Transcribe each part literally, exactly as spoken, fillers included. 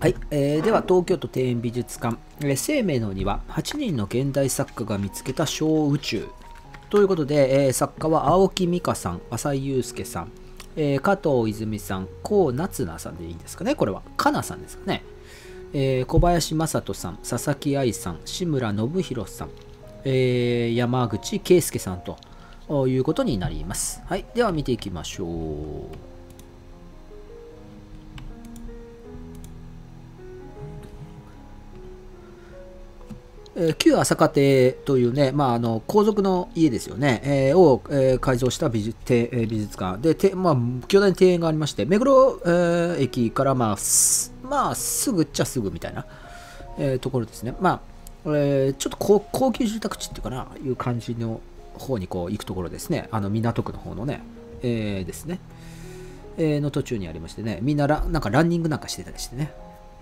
はい、えーでは東京都庭園美術館、えー生命の庭はちにんの現代作家が見つけた小宇宙ということで、えー作家は青木美香さん、浅井祐介さん、えー加藤泉さん、高夏菜さんでいいんですかね。これはかなさんですかね。えー小林正人さん、佐々木愛さん、志村信弘さん、えー山口圭介さんということになります。はい、では見ていきましょう。えー旧朝霞邸というね、まあ、あの皇族の家ですよね、えーを、えー改造した美術邸えー美術館で、てまあ、巨大な庭園がありまして、目黒、えー駅から、まあすまあ、すぐっちゃすぐみたいな、えーところですね。まあえーちょっと高高級住宅地っていうかな、いう感じの方にこう行くところですね。あの港区の方のね、えーですね、えーの途中にありましてね、みんなラなんかランニングなんかしてたりしてね。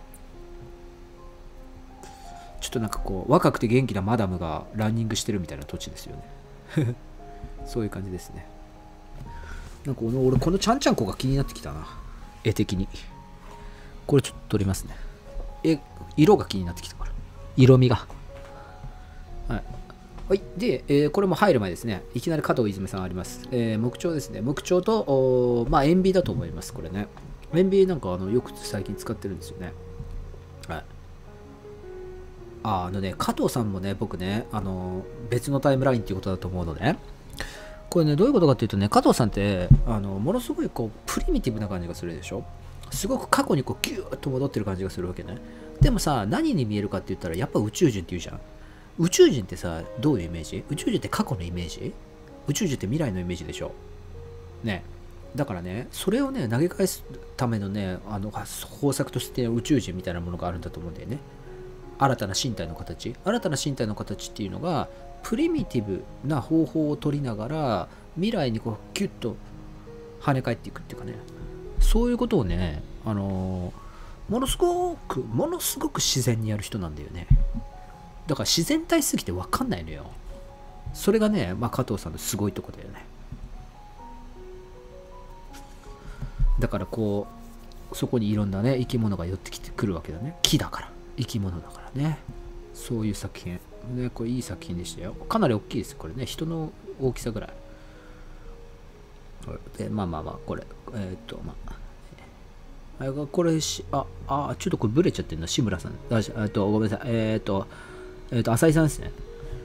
ちょっとなんかこう若くて元気なマダムがランニングしてるみたいな土地ですよね。そういう感じですね。なんか俺このちゃんちゃんこが気になってきたな、絵的に。これちょっと撮りますね。え色が気になってきたから、色味が。はい、はい、で、えーこれも入る前ですね、いきなり加藤泉さんあります。えー木彫ですね。木彫とおまあ塩ビだと思います。これね、塩ビなんかあのよく最近使ってるんですよね。はい。ああのね、加藤さんもね、僕ね、あの別のタイムラインっていうことだと思うのね。これね、どういうことかっていうとね、加藤さんって、あのものすごいこうプリミティブな感じがするでしょ。すごく過去にこうギューッと戻ってる感じがするわけね。でもさ、何に見えるかって言ったら、やっぱ宇宙人って言うじゃん。宇宙人ってさ、どういうイメージ？宇宙人って過去のイメージ？宇宙人って未来のイメージでしょ。ね。だからね、それをね、投げ返すためのね、あの方策として宇宙人みたいなものがあるんだと思うんだよね。新たな身体の形新たな身体の形っていうのがプリミティブな方法を取りながら未来にこうキュッと跳ね返っていくっていうかね、そういうことをね、あのーものすごくものすごく自然にやる人なんだよね。だから自然体すぎて分かんないのよ。それがね、まあ、加藤さんのすごいとこだよね。だからこうそこにいろんなね生き物が寄ってきてくるわけだね。木だから生き物だからね。そういう作品ね、これいい作品でしたよ。かなり大きいですこれね、人の大きさぐらいで、まあまあまあこれえーっとまああれがこれしああちょっとこれブレちゃってるな、志村さん。あえっとごめんなさい、えーっとえーっと浅井さんですね。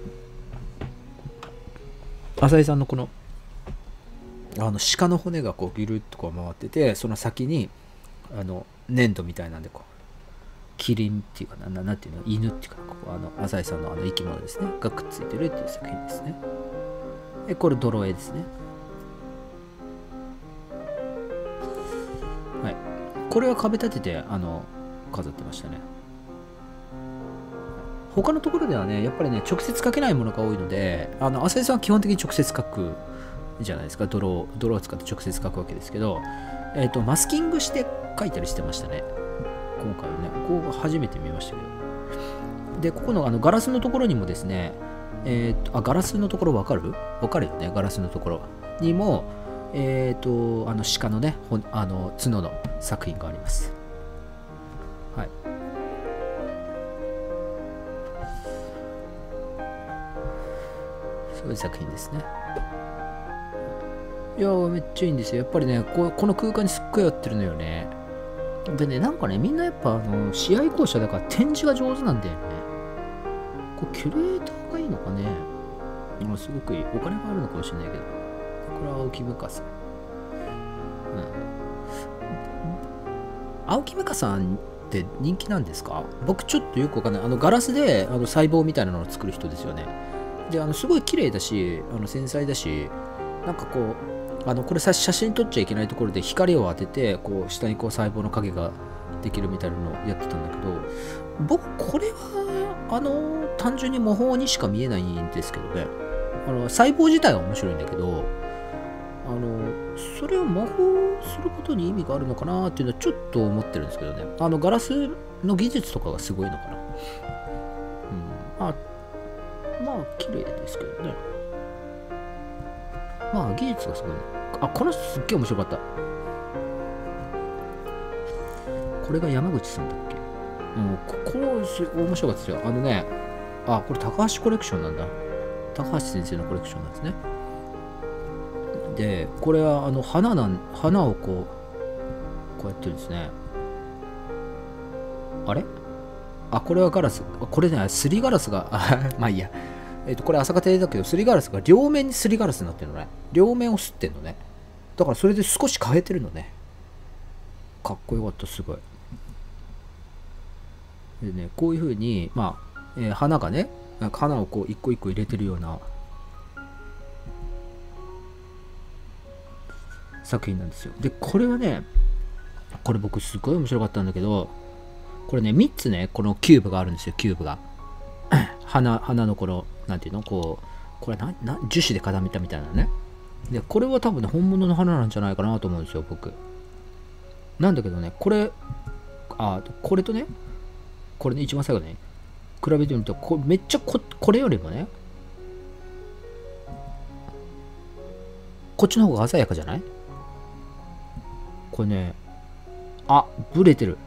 浅井さんのこのあの鹿の骨がこうギュルッとこう回ってて、その先にあの粘土みたいなんでこうキリンっていうかな、ななんていうの、犬っていうか、ここあの浅井さんのあの生き物ですねがくっついてるっていう作品ですね。えこれ泥絵ですね。はい、これは壁立ててあの飾ってましたね。他のところではね、やっぱりね直接描けないものが多いので、あの浅井さんは基本的に直接描くじゃないですか。泥を泥を使って直接描くわけですけど、えーとマスキングして描いたりしてましたね今回はね。ここ初めて見ましたけど。でここのあのガラスのところにもですね、えー、とあガラスのところ分かる分かるよね。ガラスのところにもえっ、ー、とあの鹿のねほあの角の作品があります。はい、そういう作品ですね。いやーめっちゃいいんですよ。やっぱりねここの空間にすっごい合ってるのよね。でね、なんかね、みんなやっぱあの試合巧者だから展示が上手なんだよね。これキュレーターがいいのかね。今すごくいい。お金があるのかもしれないけど。これは青木美香さん。うん。青木美香さんって人気なんですか？僕ちょっとよくわかんない。あのガラスであの細胞みたいなのを作る人ですよね。で、あのすごい綺麗だし、あの繊細だし、なんかこう、あのこれさ写真撮っちゃいけないところで光を当ててこう下にこう細胞の影ができるみたいなのをやってたんだけど、僕これはあの単純に模倣にしか見えないんですけどね。あの細胞自体は面白いんだけど、あのそれを模倣することに意味があるのかなっていうのはちょっと思ってるんですけどね。あのガラスの技術とかがすごいのかな。うん、まあまあ綺麗ですけどね。まあ技術がすごいね。あ、この人すっげえ面白かった。これが山口さんだっけ？ うん、ここれすごい面白かったですよ。あのね、あ、これ高橋コレクションなんだ。高橋先生のコレクションなんですね。で、これはあの花なん、花をこう、こうやってるんですね。あれあ、これはガラス。これね、すりガラスが、あまあいいや。えっ、と、これ朝霞亭だけど、すりガラスが両面にすりガラスになってるのね。両面をすってんのね。だからそれで少し変えてるのね。かっこよかった、すごい。でね、こういう風に、まあ、えー花がね、花をこう一個一個入れてるような作品なんですよ。で、これはね、これ僕すごい面白かったんだけど、これね、みっつね、このキューブがあるんですよ、キューブが。花、花のこの、なんていうの、こう、これな、な、樹脂で固めたみたいなね。で、これは多分ね、本物の花なんじゃないかなと思うんですよ、僕。なんだけどね、これ、あ、これとね、これね、一番最後ね、比べてみると、これめっちゃこ、これよりもね、こっちの方が鮮やかじゃない？これね、あ、ブレてる。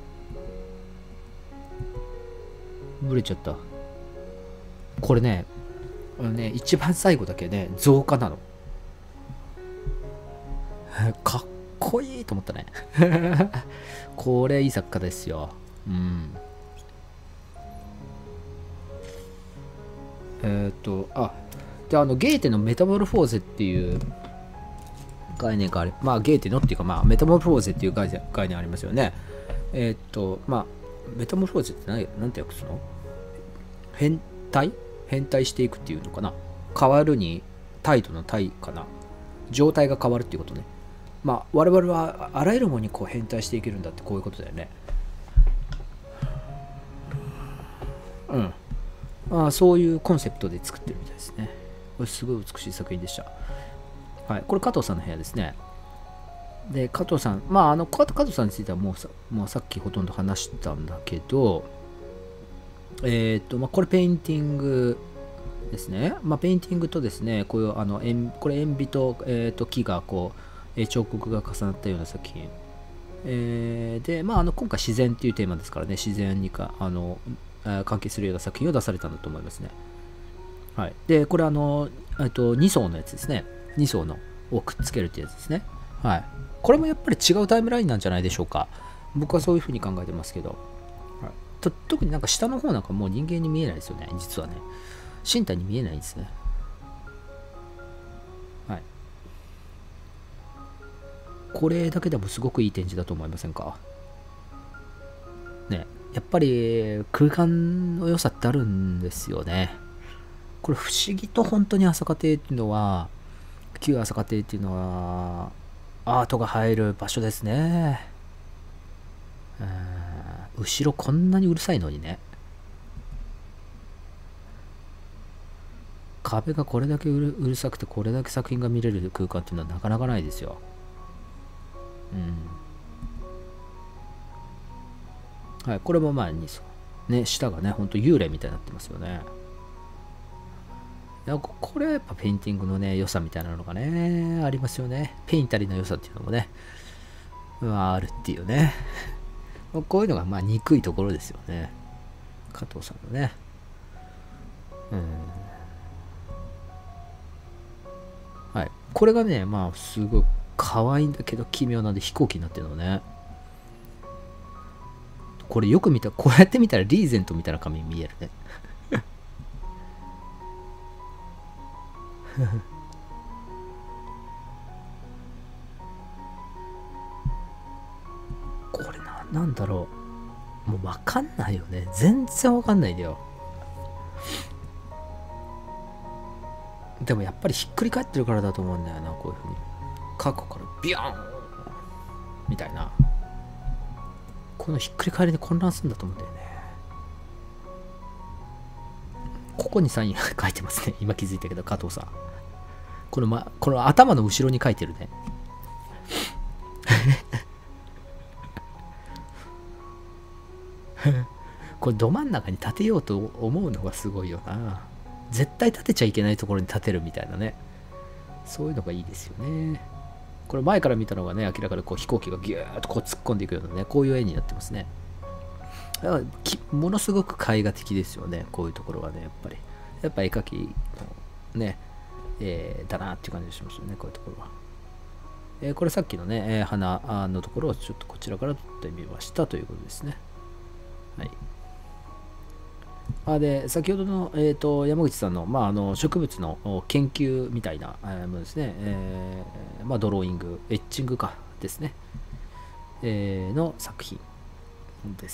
ブレちゃった。これね、あのね、一番最後だけね、増加なの。かっこいいと思ったね。これいい作家ですよ。うん。えっ、と、あ、で、あの、ゲーテのメタモルフォーゼっていう概念がある。まあ、ゲーテのっていうか、まあ、メタモルフォーゼっていう概念概念ありますよね。えっ、と、まあ、メタモルフォーゼって何、なんて訳すの？変態変態していくっていうのかな。変わるに、態度の態かな。状態が変わるっていうことね。まあ、我々はあらゆるものにこう変態していけるんだってこういうことだよね。うん。まあ、そういうコンセプトで作ってるみたいですね。これすごい美しい作品でした。はい。これ加藤さんの部屋ですね。で、加藤さん、まあ、あの、加藤さんについてはもうさ、もうさっきほとんど話したんだけど、えっ、ー、と、まあ、これペインティングですね。まあ、ペインティングとですね、こういう、あの、これ塩ビと、えー、と木がこう、彫刻が重なったような作品。えー、で、まあ、あの今回自然っていうテーマですからね、自然にかあの関係するような作品を出されたんだと思いますね。はい。で、これあの、えっと、に層のやつですね。に層のをくっつけるってやつですね。はい。これもやっぱり違うタイムラインなんじゃないでしょうか。僕はそういうふうに考えてますけど。はい、と特になんか下の方なんかもう人間に見えないですよね、実はね。身体に見えないんですね。はい。これだけでもすごくいい展示だと思いませんかね。やっぱり空間の良さってあるんですよね。これ不思議と本当に朝霞亭っていうのは、旧朝霞亭っていうのは、アートが入る場所ですね。後ろこんなにうるさいのにね。壁がこれだけう る, うるさくてこれだけ作品が見れる空間っていうのはなかなかないですよ。うん。はい、これもまあに層。ね、下がね、ほんと幽霊みたいになってますよね。なんかこれやっぱペインティングのね、良さみたいなのがね、ありますよね。ペインタリーの良さっていうのもね、まああるっていうね。こういうのがまあ憎いところですよね。加藤さんのね。うん。はい。これがね、まあすごい可愛いんだけど奇妙なんで飛行機になってるのね。これよく見た、こうやって見たらリーゼントみたいな紙に見えるね。これな、なんだろう。もうわかんないよね。全然わかんないんだよ。でもやっぱりひっくり返ってるからだと思うんだよな、こういうふうに。過去からビヨーンみたいな。このひっくり返りで混乱するんだと思うんだよね。ここにサイン書いてますね。今気づいたけど、加藤さん。この、ま、この頭の後ろに書いてるね。これど真ん中に立てようと思うのがすごいよな。絶対立てちゃいけないところに立てるみたいなね。そういうのがいいですよね。これ前から見たのがね、明らかにこう飛行機がギューッとこう突っ込んでいくようなね、こういう絵になってますね。 ものすごく絵画的ですよね、こういうところはね、やっぱり。やっぱ絵描きのね、えー、だなっていう感じがしますよね、こういうところは。えー、これさっきのね、えー、花のところをちょっとこちらから撮ってみましたということですね。はい。あで、先ほどの、えー、と山口さんの、まあ、あの植物の研究みたいなものですね、えーまあ、ドローイング、エッチングかですね、えー、の作品です。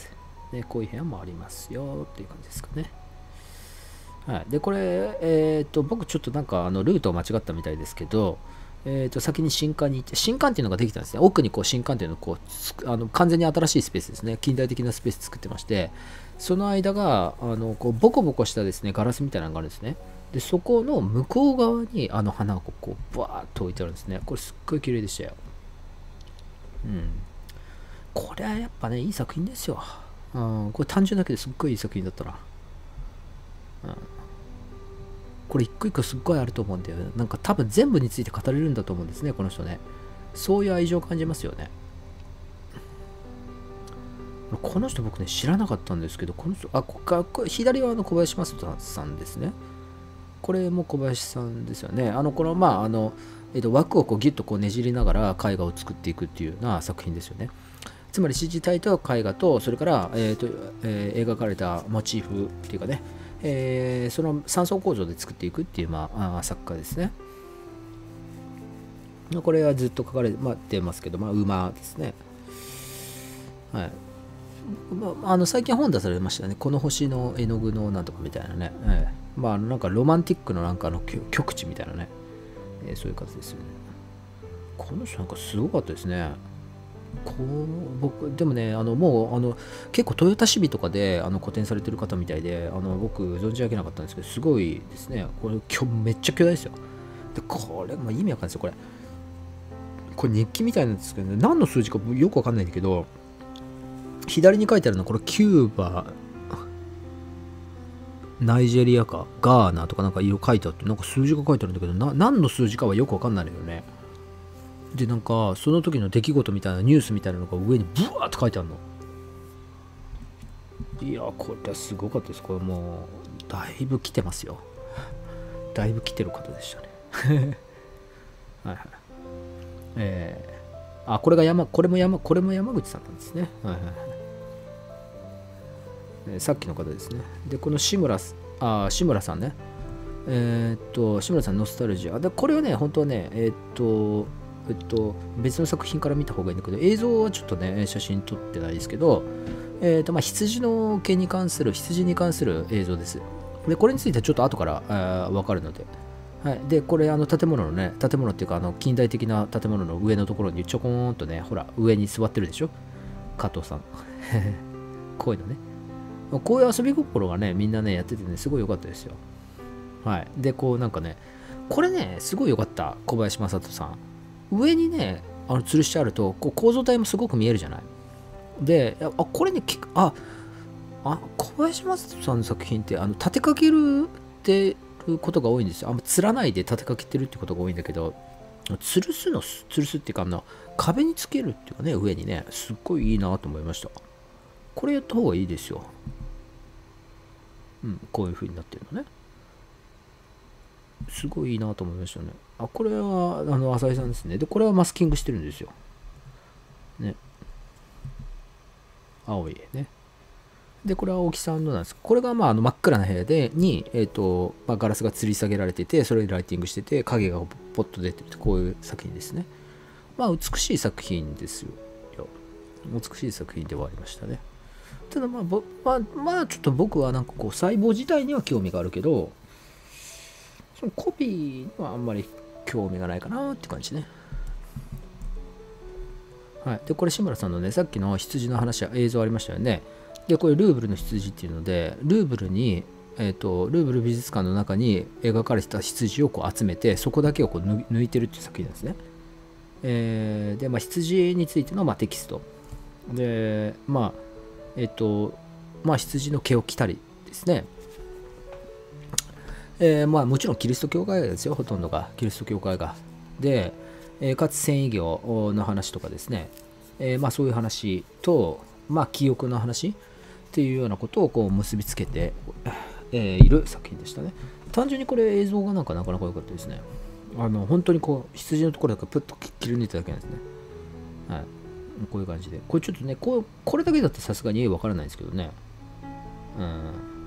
で、こういう部屋もありますよっていう感じですかね。はい、で、これ、えっ、ー、と、僕ちょっとなんかあのルートを間違ったみたいですけど、えー、と先に新館に行って、新館っていうのができたんですね。奥にこう新館っていうのをこうあの完全に新しいスペースですね。近代的なスペース作ってまして、その間があのこうボコボコしたですねガラスみたいなのがあるんですね。で、そこの向こう側にあの花がこうバーッと置いてあるんですね。これすっごい綺麗でしたよ。うん。これはやっぱね、いい作品ですよ。うん、これ単純だけですっごいいい作品だったな。うん。これ一個一個すっごいあると思うんだよね。なんか多分全部について語れるんだと思うんですね、この人ね。そういう愛情を感じますよね。この人僕ね、知らなかったんですけど、この人、あ、ここ左はあの小林正人さんですね。これも小林さんですよね。あの、この、まあ、あの、えっと、枠をこうギュッとこうねじりながら絵画を作っていくっていうような作品ですよね。つまり、指示体と絵画と、それから、えーとえー、描かれたモチーフっていうかね、えー、その三層構造で作っていくっていう、まあ、あ作家ですね。これはずっと書かれてますけど、まあ、馬ですね。はい。まあ、あの最近本出されましたね。この星の絵の具のなんとかみたいなね。えー、まあ、なんかロマンティックのなんかの極地みたいなね。えー、そういう感じですよね。この人なんかすごかったですね。こう僕でもね、あのもうあの結構トヨタシビとかであの個展されてる方みたいで、あの僕存じ上げなかったんですけど、すごいですね。これきょめっちゃ巨大ですよ。で、これ、まあ、意味わかんないですよ、これ。これ日記みたいなんですけど、ね、何の数字かよくわかんないんだけど、左に書いてあるのはこれキューバ、ナイジェリアか、ガーナとかなんか色書いてあって、なんか数字が書いてあるんだけど、な何の数字かはよくわかんないんだよね。で、なんか、その時の出来事みたいなニュースみたいなのが上にブワーって書いてあるの。いや、これはすごかったです。これもう、だいぶ来てますよ。だいぶ来てる方でしたね。はいはい。えー、あ、これが山、これも山、これも山口さんなんですね。はいはいはい。えー、さっきの方ですね。で、この志村、あ、志村さんね。えー、っと、志村さん、ノスタルジア。で、これはね、本当はね、えー、っと、えっと、別の作品から見た方がいいんだけど、映像はちょっとね、写真撮ってないですけど、えっと、まあ、羊の毛に関する、羊に関する映像です。で、これについてはちょっと後からわかるので、はい。で、これ、あの、建物のね、建物っていうか、あの、近代的な建物の上のところにちょこーんとね、ほら、上に座ってるでしょ、加藤さん。こういうのね。こういう遊び心がね、みんなね、やっててね、すごい良かったですよ。はい。で、こう、なんかね、これね、すごい良かった、小林正人さん。上にね、あの吊るしてあると、こう構造体もすごく見えるじゃない。で、あ、これね、あ、あ、小林正人さんの作品って、あの立てかけるってることが多いんですよ。あんま吊らないで立てかけてるってことが多いんだけど、吊るすの、吊るすっていうか、あの壁につけるっていうかね、上にね、すっごいいいなと思いました。これやった方がいいですよ。うん、こういう風になってるのね。すごいいいなと思いましたね。あ、これは、あの、浅井さんですね。で、これはマスキングしてるんですよ。ね。青いね。で、これは青木さんのなんです。これが、まあ、あの真っ暗な部屋で、に、えっ、ー、と、まあ、ガラスが吊り下げられてて、それでライティングしてて、影がポッと出てるって、こういう作品ですね。まあ、美しい作品ですよ。美しい作品ではありましたね。ただ、まあ、ぼまあ、まあ、ちょっと僕はなんかこう、細胞自体には興味があるけど、そのコピーにはあんまり興味がないかなって感じね。はい。で、これ志村さんのね、さっきの羊の話は映像ありましたよね。で、これルーブルの羊っていうので、ルーブルに、えっと、ルーブル美術館の中に描かれてた羊をこう集めて、そこだけをこう抜いてるっていう作品なんですね。えー、で、まあ、羊についてのまあテキスト。で、まあ、えっと、まあ、羊の毛を着たりですね。えー、まあもちろんキリスト教会ですよ、ほとんどが。キリスト教会が。で、えー、かつ繊維業の話とかですね。えー、まあそういう話と、 まあ記憶の話っていうようなことをこう結びつけて、えーいる作品でしたね。単純にこれ映像がなんかなかなか良かったですね。あの本当にこう羊のところだけプッと切り抜いただけなんですね。はい。こういう感じで。これちょっとね、こうこれだけだとさすがに絵わからないですけどね。うん。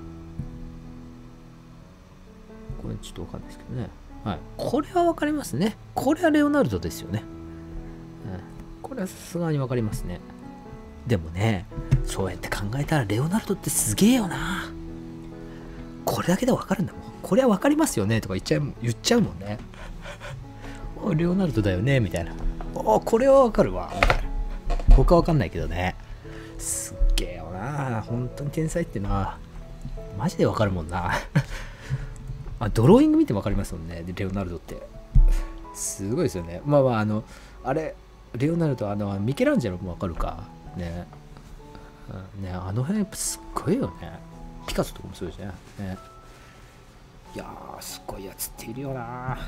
これちょっとわかんないですけどね。はい。これはわかりますね。これはレオナルドですよね。うん。これはさすがにわかりますね。でもね、そうやって考えたらレオナルドってすげえよな。これだけでわかるんだもん。これはわかりますよねとか言っちゃう、言っちゃうもんね。おレオナルドだよねみたいな。おこれはわかるわみたいな。僕はわかんないけどね。すっげえよな。本当に天才ってな。マジでわかるもんな。あ、ドローイング見てわかりますもんね。レオナルドって。すごいですよね。まあまあ、あの、あれ、レオナルド、あの、ミケランジェロもわかるか。ね。うん、ね、あの辺すっごいよね。ピカソとかもそうですね。ね、いやー、すごいやつっているよな。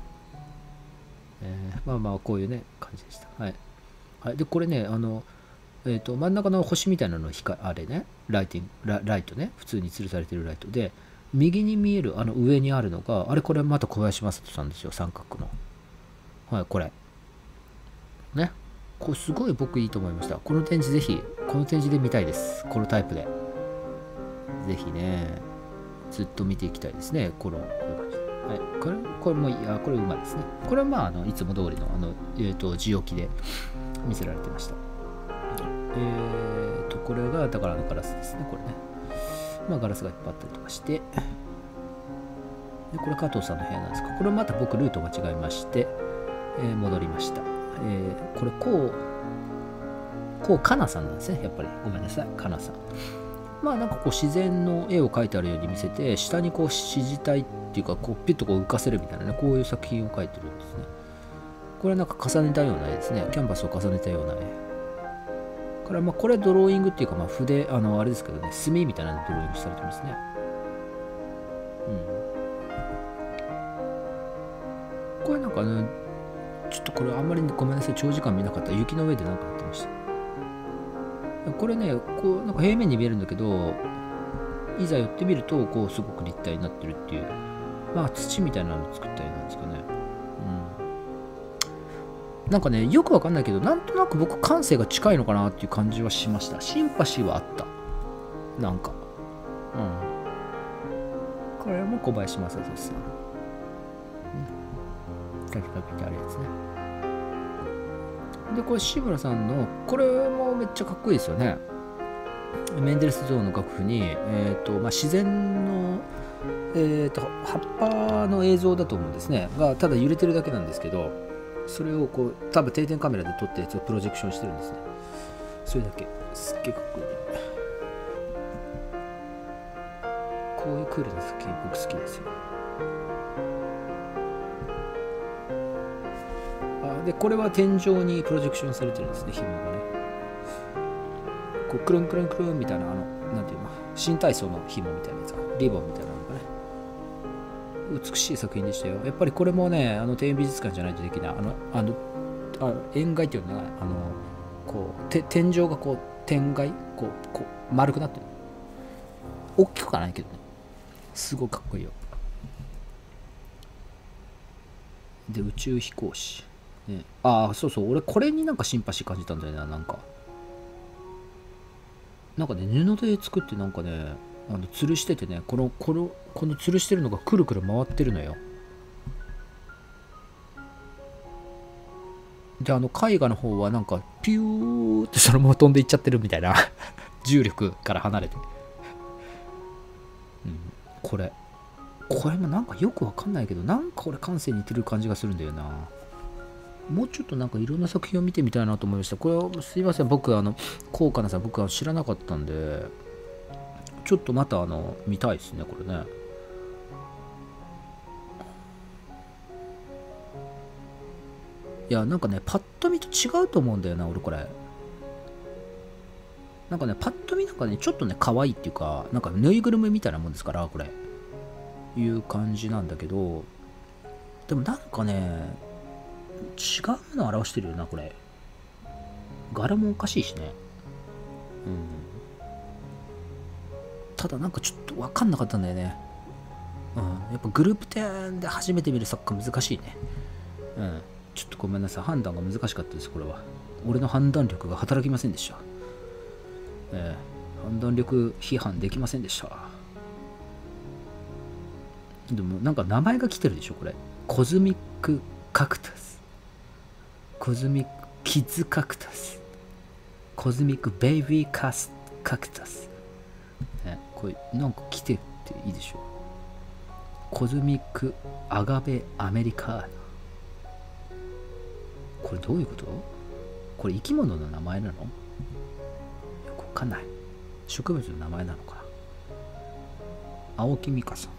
えー、まあまあ、こういうね、感じでした。はい。はい、で、これね、あの、えー、と真ん中の星みたいなの光あれねライティング ラ, ライトね普通に吊るされてるライトで右に見えるあの上にあるのがあれこれまた小林正人さんですよ三角のはいこれねこれすごい僕いいと思いましたこの展示ぜひこの展示で見たいですこのタイプでぜひねずっと見ていきたいですねこのこういう感じはいこれこれもいやこれうまいですねこれはまああのいつも通りのあのえっ、ー、と字置きで見せられてましたえーと、これがだからのガラスですね、これね。まあガラスがいっぱいあったりとかして、で、これ加藤さんの部屋なんですが、これまた僕ルート間違えまして、えー、戻りました。えー、これこう、こうかなさんなんですね、やっぱり。ごめんなさい、かなさん。まあなんかこう自然の絵を描いてあるように見せて、下にこう指示体っていうか、こうピュッとこう浮かせるみたいなね、こういう作品を描いてるんですね。これはなんか重ねたような絵ですね。キャンバスを重ねたような絵。からまあこれはドローイングっていうかまあ筆あのあれですけどね墨みたいなのドローイングされてますね。うん。これなんかねちょっとこれあんまりごめんなさい長時間見なかった雪の上でなんかやってました。これねこうなんか平面に見えるんだけどいざ寄ってみるとこうすごく立体になってるっていうまあ土みたいなのを作った絵なんですかね。なんかね、よくわかんないけど、なんとなく僕感性が近いのかなっていう感じはしました。シンパシーはあった。なんか。うん。これも小林正人さん。カキカキってあるやつね。で、これ志村さんの、これもめっちゃかっこいいですよね。メンデルス像の楽譜に、えっと、まあ、自然の、えっと、葉っぱの映像だと思うんですね。が、ただ揺れてるだけなんですけど、それをこう多分定点カメラで撮ったやつをプロジェクションしてるんですね。それだけすっげえかっこいい。こういうクールな作品僕好きですよ。あでこれは天井にプロジェクションされてるんですね紐がね。こうクルンクルンクルンみたいなあのなんていうの新体操の紐みたいなやつがリボンみたいなのがね。美しい作品でしたよ。やっぱりこれもね、あの庭園美術館じゃないとできない。あの、あの、あ円外っていうのが、あの、こう、て天井がこう、天外こう、こう、丸くなってる。大きくはないけどね。すごいかっこいいよ。で、宇宙飛行士。ね、ああ、そうそう、俺これになんかシンパシー感じたんだよな、なんか。なんかね、布で作ってなんかね、あの吊るしててねこのこのこの吊るしてるのがくるくる回ってるのよ。であの絵画の方はなんかピューってそのまま飛んでいっちゃってるみたいな重力から離れて、うん、これこれもなんかよくわかんないけどなんか俺感性似てる感じがするんだよな。もうちょっとなんかいろんな作品を見てみたいなと思いました。これはすいません僕あの高価なさん僕は知らなかったんでちょっとまたあの見たいですねこれね。いやなんかねパッと見と違うと思うんだよな俺これ。なんかねパッと見なんかねちょっとね可愛いっていうかなんかぬいぐるみみたいなもんですからこれいう感じなんだけどでもなんかね違うものを表してるよなこれ。柄もおかしいしね。 うん、ただなんかちょっと分かんなかったんだよね。うん、やっぱグループ展で初めて見るサッカー難しいね。うん、ちょっとごめんなさい、判断が難しかったです。これは俺の判断力が働きませんでした。えー、判断力批判できませんでした。でもなんか名前が来てるでしょこれ。コズミックカクタス、コズミックキッズカクタス、コズミックベイビーカスカクタス、ね、これなんか来てっていいでしょ。コズミックアガベアメリカーナ、これどういうこと？これ生き物の名前なの？よくわかんない。植物の名前なのかな。青木美香さん、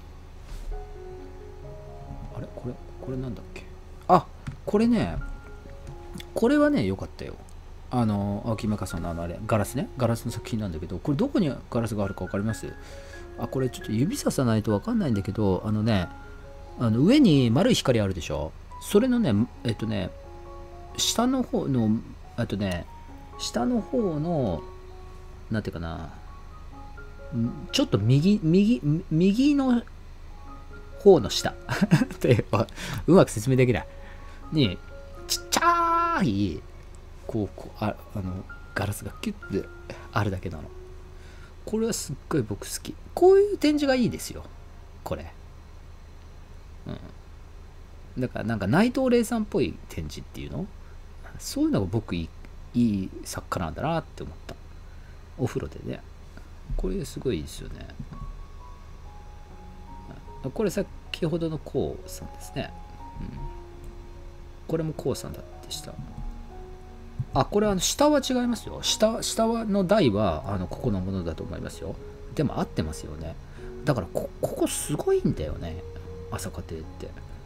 あれこれこれなんだっけ。あ、これね、これはねよかったよ。あの青木美香さんのあのあれガラスね、ガラスの作品なんだけど、これどこにガラスがあるか分かります？あ、これちょっと指ささないと分かんないんだけど、あのね、あの上に丸い光あるでしょ。それのね、えっとね、下の方の、あとね、下の方の、なんていうかな、ちょっと右、右、右の方の下ってうまく説明できないに、ちっちゃいこうこうああのガラスがキュッてあるだけなの。これはすっごい僕好き。こういう展示がいいですよこれ。うん、だからなんか内藤玲さんっぽい展示っていうの、そういうのが僕いい、いい作家なんだなって思った。お風呂でね、これすごいいいですよね。これ先ほどのこうさんですね、うん、これもこうさんだってした。あ、これあの下は違いますよ。下、下の台はあのここのものだと思いますよ。でも合ってますよね。だからこ、ここすごいんだよね、朝霞亭って。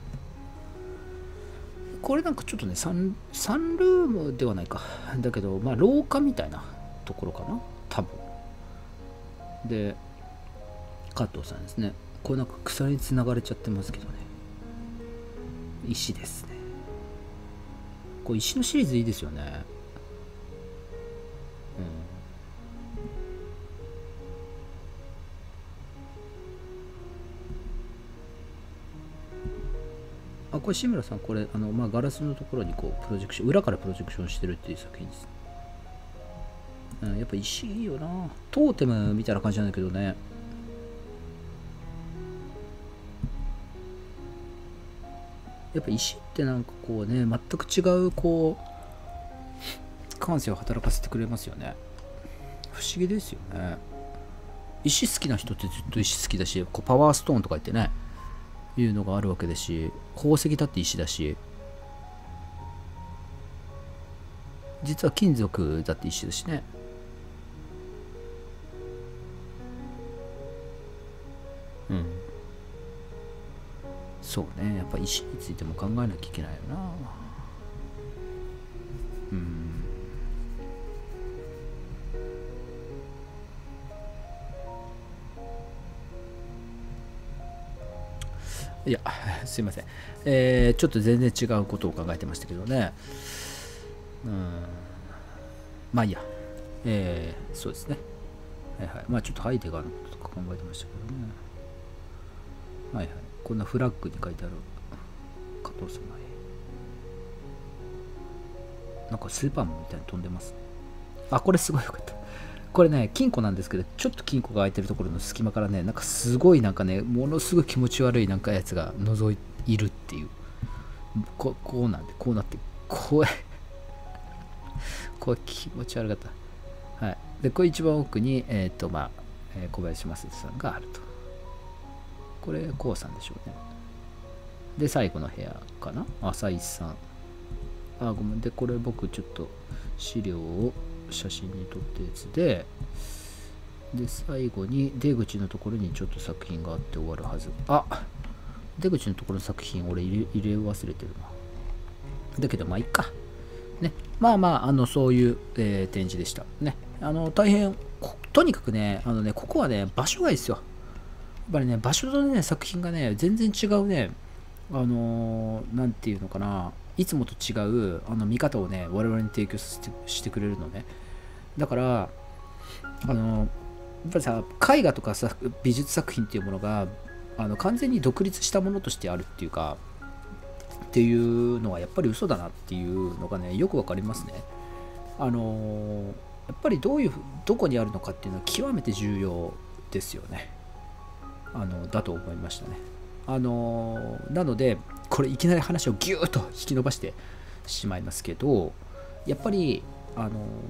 これなんかちょっとね、サン、サンルームではないか。だけど、まあ廊下みたいなところかな、多分。で、加藤さんですね。これなんか草につながれちゃってますけどね。石ですね。これ石のシリーズいいですよね。うん、あ、これ志村さん、これあの、まあ、ガラスのところにこうプロジェクション、裏からプロジェクションしてるっていう作品です。うん、やっぱ石いいよな。トーテムみたいな感じなんだけどね。やっぱ石ってなんかこうね、全く違うこう感性を働かせてくれますよね。不思議ですよね。石好きな人ってずっと石好きだし、こうパワーストーンとか言ってね、いうのがあるわけですし、宝石だって石だし、実は金属だって石だしね。うん。そうね、やっぱ石についても考えなきゃいけないよな。うん。いや、すいません。えー、ちょっと全然違うことを考えてましたけどね。うん。まあいいや。えー、そうですね。はいはい。まあちょっとハイデガーのこととか考えてましたけどね。はいはい。こんなフラッグに書いてある加藤さんの絵。なんかスーパーマンみたいに飛んでますね。あ、これすごいよかった。これね、金庫なんですけど、ちょっと金庫が開いてるところの隙間からね、なんかすごいなんかね、ものすごい気持ち悪いなんかやつが覗いるっていう。ここうなんで、こうなって、これ、これ気持ち悪かった。はい。で、これ一番奥に、えっ、ー、と、まあ、えー、小林正人さんがあると。これ、こうさんでしょうね。で、最後の部屋かな、浅井さん。あ、ごめん。で、これ僕ちょっと資料を写真に撮ったやつで、で、最後に出口のところにちょっと作品があって終わるはず。あ、出口のところの作品俺入れ入れ忘れてるな。だけど、まあいいか。ね。まあまあ、あの、そういう、えー、展示でした。ね。あの、大変、とにかくね、あのね、ここはね、場所がいいですよ。やっぱりね、場所とね、作品がね、全然違うね、あのー、なんていうのかな、いつもと違うあの見方をね、我々に提供してくれるのね。だから、 あのやっぱりさ、絵画とかさ美術作品っていうものがあの完全に独立したものとしてあるっていうかっていうのはやっぱり嘘だなっていうのがね、よくわかりますね。あのやっぱりどういうどこにあるのかっていうのは極めて重要ですよね。あのだと思いましたね。あのなのでこれいきなり話をギューッと引き伸ばしてしまいますけど、やっぱりあの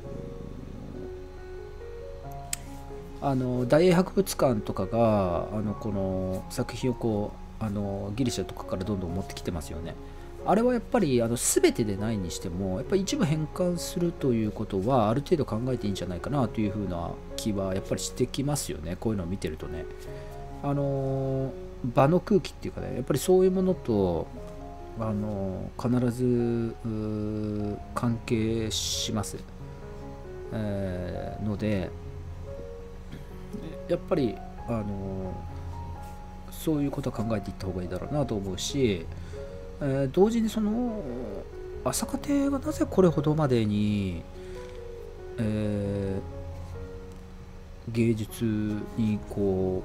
あの大英博物館とかがあのこの作品をこうあのギリシャとかからどんどん持ってきてますよね。あれはやっぱりあの全てでないにしてもやっぱり一部変換するということはある程度考えていいんじゃないかなというふうな気はやっぱりしてきますよね。こういうのを見てるとね、あの場の空気っていうかね、やっぱりそういうものとあの必ず関係します、えー、のでやっぱりあのそういうことは考えていった方がいいだろうなと思うし、えー、同時にその朝霞邸がなぜこれほどまでに、えー、芸術にこ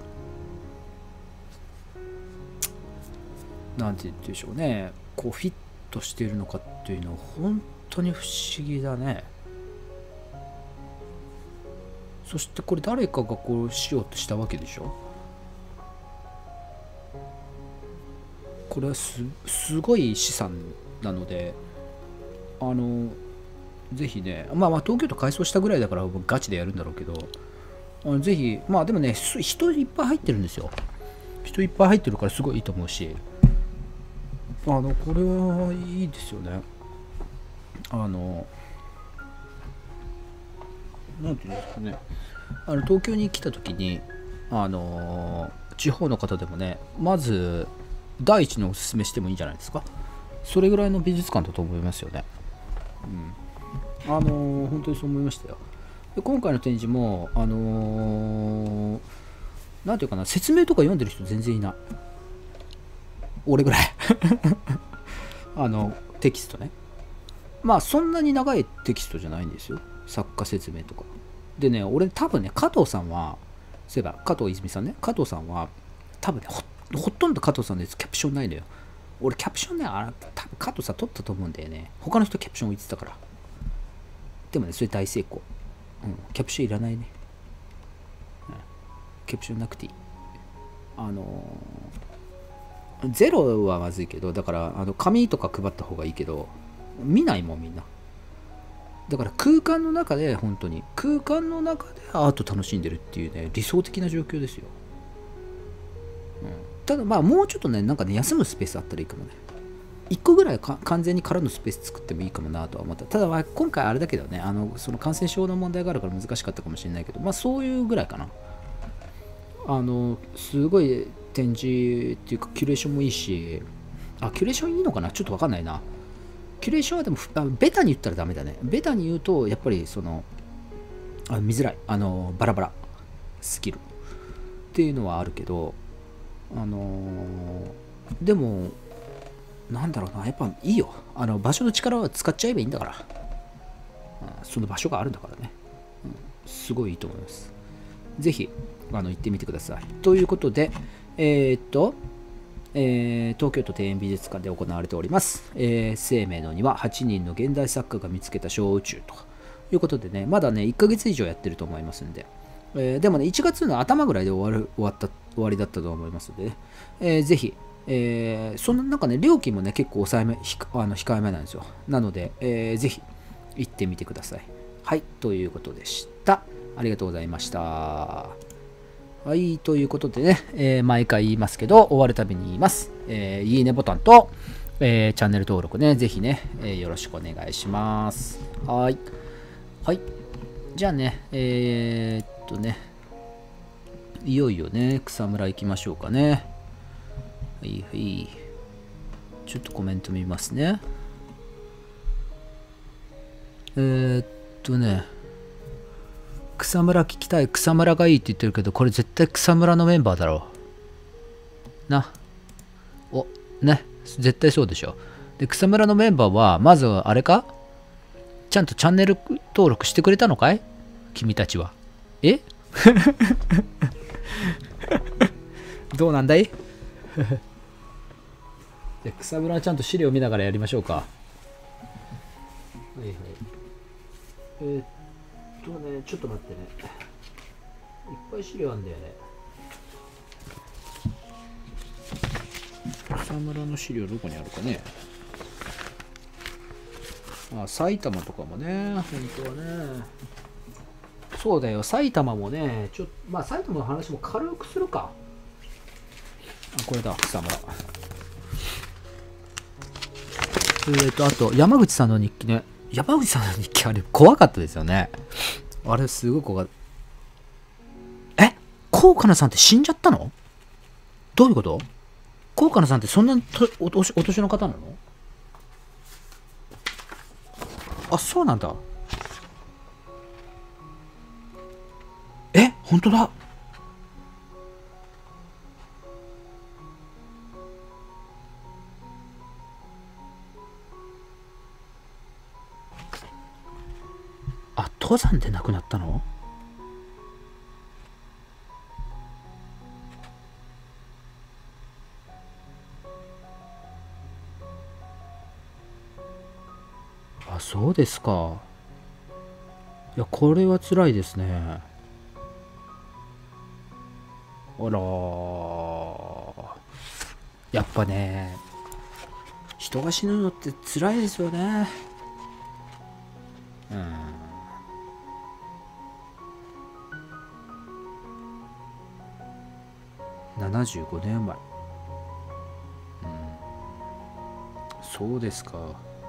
うなんて言うんでしょうね、こうフィットしているのかっていうのは本当に不思議だね。そしてこれ誰かがこうしようとしたわけでしょ。これは す, すごい資産なので、あのぜひね、まあまあ東京都改装したぐらいだからガチでやるんだろうけど、あのぜひ、まあでもね、人いっぱい入ってるんですよ。人いっぱい入ってるからすごいいいと思うし、あのこれはいいですよね。あのなんていうんですかね、あの東京に来た時にあの地方の方でもね、まず第一におすすめしてもいいんじゃないですか。それぐらいの美術館だと思いますよね。うん、あの本当にそう思いましたよ。で今回の展示もあのー、なんていうかな、説明とか読んでる人全然いない。俺ぐらいあのテキストね、まあそんなに長いテキストじゃないんですよ、作家説明とかでね。俺多分ね、加藤さんはそういえば加藤泉さんね、加藤さんは多分ね ほ, ほとんど加藤さんのやつキャプションないのよ。俺キャプションね、あ多分加藤さん撮ったと思うんだよね。他の人キャプション置いてたから。でもね、それ大成功。うん、キャプションいらないね、うん、キャプションなくていい。あのー、ゼロはまずいけど、だからあの紙とか配った方がいいけど、見ないもんみんな。だから空間の中で本当に空間の中でアート楽しんでるっていうね、理想的な状況ですよ。うん、ただまあもうちょっとね、なんかね、休むスペースあったらいいかもね。いっこぐらいか完全に空のスペース作ってもいいかもなとは思った。ただまあ今回あれだけどね、あのその感染症の問題があるから難しかったかもしれないけど、まあそういうぐらいかな。あのすごい展示っていうかキュレーションもいいし、あ、キュレーションいいのかな、ちょっとわかんないな。キュレーションはでもあベタに言ったらダメだね。ベタに言うとやっぱりそのあ見づらい、あのバラバラスキルっていうのはあるけど、あのー、でもなんだろうな、やっぱいいよ。あの場所の力を使っちゃえばいいんだから、うん、その場所があるんだからね、うん、すごいいいと思います。ぜひあの行ってみてください。ということで、えー、っと、えー、東京都庭園美術館で行われております、えー、生命の庭はちにんの現代作家が見つけた小宇宙ということでね、まだねいっかげつ以上やってると思いますんで、えー、でもねいちがつの頭ぐらいで終わる終わった終わりだったと思いますので、ね、えー、ぜひ、えー、そんななんかね料金もね結構抑えめひあの控えめなんですよ。なので、えー、ぜひ行ってみてください。はい、ということでした。ありがとうございました。はい、ということでね、えー、毎回言いますけど、終わるたびに言います。えー、いいねボタンと、えー、チャンネル登録ね、ぜひね、えー、よろしくお願いします。はい。はい。じゃあね、えー、っとね、いよいよね、草むら行きましょうかね。はいはい。ちょっとコメント見ますね。えー、っとね、草むら聞きたい、草むらがいいって言ってるけど、これ絶対草むらのメンバーだろう。な。お、ね。絶対そうでしょ。で、草むらのメンバーは、まずあれかちゃんとチャンネル登録してくれたのかい君たちは。 えどうなんだいじゃ草むらはちゃんと資料見ながらやりましょうか。はいはい。えー、っとね、ちょっと待ってね。いっぱい資料あんだよね。草むらの資料どこにあるかね。あ、埼玉とかもね、本当はね。そうだよ、埼玉もね、ちょまあ埼玉の話も軽くするか。あ、これだ、草むら。えーと、あと、山口さんの日記ね。山口さんの日記あれ、怖かったですよね。あれ、すごい怖かった。え、高かなさんって死んじゃったの？どういうこと？高かなさんってそんなとお年お年の方なの？あ、そうなんだ。え、本当だ。あ、登山で亡くなったの？あ、そうですか。いや、これは辛いですね。あらー。やっぱね、人が死ぬのって辛いですよね。うん。ななじゅうごねんまえ。うん。そうですか。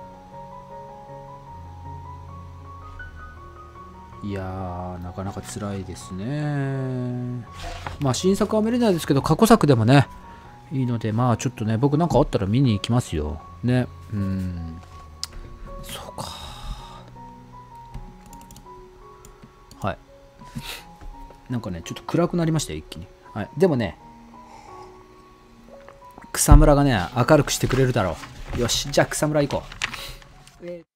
いやー、なかなか辛いですね。まあ、新作は見れないですけど、過去作でもね、いいので、まあ、ちょっとね、僕なんかあったら見に行きますよ。ね。うん。そうか。はい。なんかね、ちょっと暗くなりましたよ、一気に。はい。でもね、草むらがね、明るくしてくれるだろう。よし、じゃあ草むら行こう。えー